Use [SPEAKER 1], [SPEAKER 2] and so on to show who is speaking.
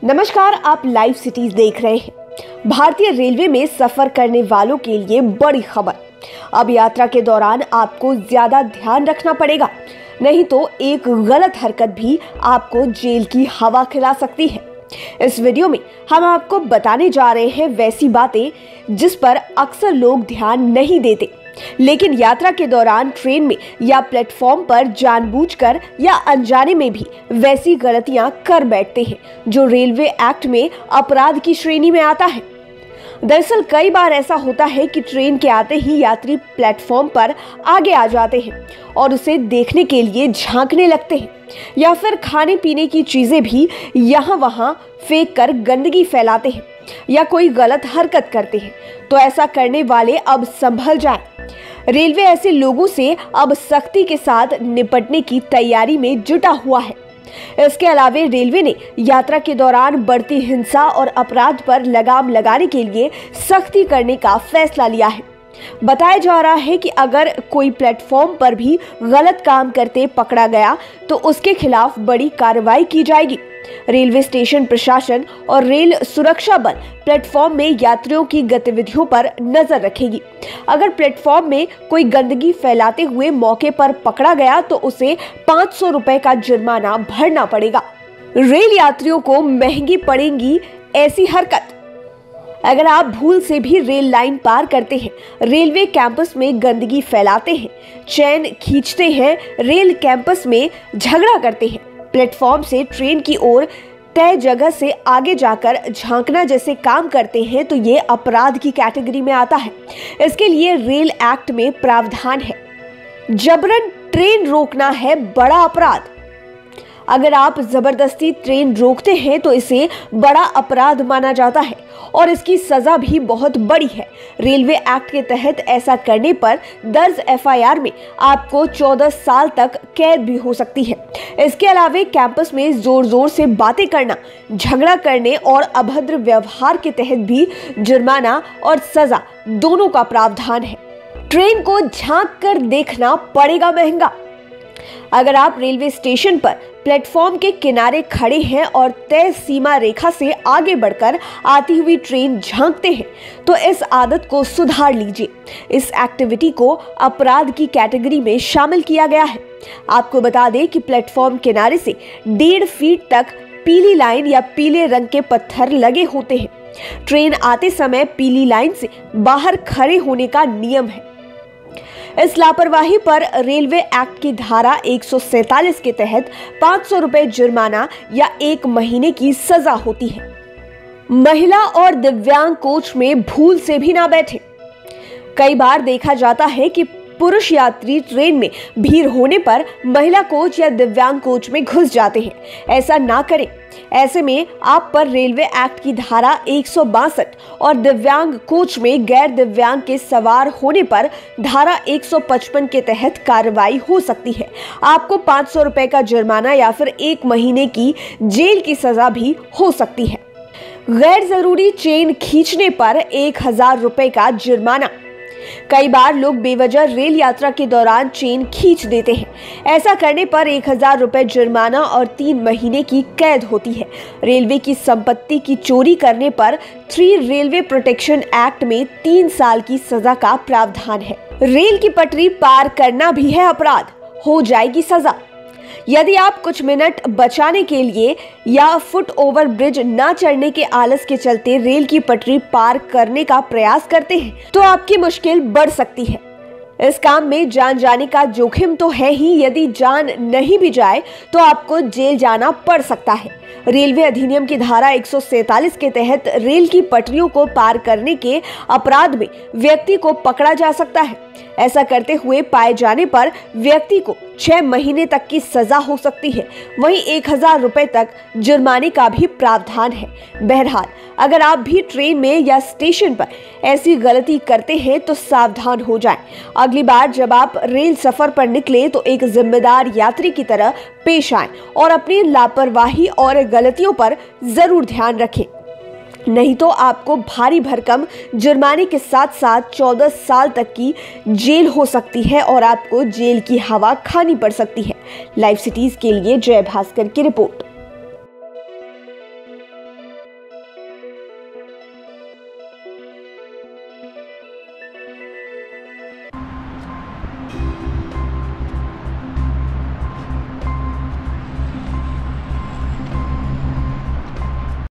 [SPEAKER 1] नमस्कार, आप live cities देख रहे हैं। भारतीय रेलवे में सफर करने वालों के लिए बड़ी खबर। अब यात्रा के दौरान आपको ज्यादा ध्यान रखना पड़ेगा, नहीं तो एक गलत हरकत भी आपको जेल की हवा खिला सकती है। इस वीडियो में हम आपको बताने जा रहे हैं वैसी बातें जिस पर अक्सर लोग ध्यान नहीं देते, लेकिन यात्रा के दौरान ट्रेन में या प्लेटफॉर्म पर जानबूझकर या अनजाने में भी वैसी गलतियां कर बैठते हैं जो रेलवे एक्ट में अपराध की श्रेणी में आता है। दरअसल कई बार ऐसा होता है कि ट्रेन के आते ही यात्री प्लेटफॉर्म पर आगे आ जाते हैं और उसे देखने के लिए झांकने लगते हैं, या फिर खाने पीने की चीजें भी यहाँ वहाँ फेंक कर गंदगी फैलाते हैं या कोई गलत हरकत करते हैं। तो ऐसा करने वाले अब संभल जाएं। रेलवे ऐसे लोगों से अब सख्ती के साथ निपटने की तैयारी में जुटा हुआ है। इसके अलावा रेलवे ने यात्रा के दौरान बढ़ती हिंसा और अपराध पर लगाम लगाने के लिए सख्ती करने का फैसला लिया है। बताया जा रहा है कि अगर कोई प्लेटफॉर्म पर भी गलत काम करते पकड़ा गया तो उसके खिलाफ बड़ी कार्रवाई की जाएगी। रेलवे स्टेशन प्रशासन और रेल सुरक्षा बल प्लेटफॉर्म में यात्रियों की गतिविधियों पर नजर रखेगी। अगर प्लेटफॉर्म में कोई गंदगी फैलाते हुए मौके पर पकड़ा गया तो उसे 500 रुपए का जुर्माना भरना पड़ेगा। रेल यात्रियों को महंगी पड़ेगी ऐसी हरकत। अगर आप भूल से भी रेल लाइन पार करते हैं, रेलवे कैंपस में गंदगी फैलाते हैं, चैन खींचते हैं, रेल कैंपस में झगड़ा करते हैं, प्लेटफॉर्म से ट्रेन की ओर तय जगह से आगे जाकर झांकना जैसे काम करते हैं, तो ये अपराध की कैटेगरी में आता है। इसके लिए रेल एक्ट में प्रावधान है। जबरन ट्रेन रोकना है बड़ा अपराध। अगर आप जबरदस्ती ट्रेन रोकते हैं तो इसे बड़ा अपराध माना जाता है और इसकी सजा भी बहुत बड़ी है। रेलवे एक्ट के तहत ऐसा करने पर दर्ज एफआईआर में आपको 14 साल तक कैद भी हो सकती है। इसके अलावा कैंपस में जोर जोर से बातें करना, झगड़ा करने और अभद्र व्यवहार के तहत भी जुर्माना और सजा दोनों का प्रावधान है। ट्रेन को झांक कर देखना पड़ेगा महंगा। अगर आप रेलवे स्टेशन पर प्लेटफॉर्म के किनारे खड़े हैं और तय सीमा रेखा से आगे बढ़कर आती हुई ट्रेन झांकते हैं तो इस आदत को सुधार लीजिए। इस एक्टिविटी को अपराध की कैटेगरी में शामिल किया गया है। आपको बता दें कि प्लेटफॉर्म किनारे से 1.5 फीट तक पीली लाइन या पीले रंग के पत्थर लगे होते हैं। ट्रेन आते समय पीली लाइन से बाहर खड़े होने का नियम है। इस लापरवाही पर रेलवे एक्ट की धारा 147 के तहत 500 रुपए जुर्माना या 1 महीने की सजा होती है। महिला और दिव्यांग कोच में भूल से भी ना बैठे। कई बार देखा जाता है कि पुरुष यात्री ट्रेन में भीड़ होने पर महिला कोच या दिव्यांग कोच में घुस जाते हैं। ऐसा ना करें। ऐसे में आप पर रेलवे एक्ट की धारा 162 और दिव्यांग कोच में गैर दिव्यांग के सवार होने पर धारा 155 के तहत कार्रवाई हो सकती है। आपको 500 रुपए का जुर्माना या फिर 1 महीने की जेल की सजा भी हो सकती है। गैर जरूरी चेन खींचने पर 1000 रुपए का जुर्माना। कई बार लोग बेवजह रेल यात्रा के दौरान चेन खींच देते हैं। ऐसा करने पर 1000 रुपए जुर्माना और 3 महीने की कैद होती है। रेलवे की संपत्ति की चोरी करने पर 3 रेलवे प्रोटेक्शन एक्ट में 3 साल की सजा का प्रावधान है। रेल की पटरी पार करना भी है अपराध, हो जाएगी सजा। यदि आप कुछ मिनट बचाने के लिए या फुट ओवर ब्रिज ना चढ़ने के आलस के चलते रेल की पटरी पार करने का प्रयास करते हैं तो आपकी मुश्किल बढ़ सकती है। इस काम में जान जाने का जोखिम तो है ही, यदि जान नहीं भी जाए तो आपको जेल जाना पड़ सकता है। रेलवे अधिनियम की धारा 147 के तहत रेल की पटरियों को पार करने के अपराध में व्यक्ति को पकड़ा जा सकता है। ऐसा करते हुए पाए जाने पर व्यक्ति को 6 महीने तक की सजा हो सकती है। वहीं 1000 रुपए तक जुर्माने का भी प्रावधान है। बहरहाल, अगर आप भी ट्रेन में या स्टेशन पर ऐसी गलती करते हैं तो सावधान हो जाएं। अगली बार जब आप रेल सफर पर निकले तो एक जिम्मेदार यात्री की तरह पेश आएं और अपनी लापरवाही और गलतियों पर जरूर ध्यान रखें, नहीं तो आपको भारी भरकम जुर्माने के साथ साथ 14 साल तक की जेल हो सकती है और आपको जेल की हवा खानी पड़ सकती है। लाइव सिटीज के लिए जय भास्कर की रिपोर्ट।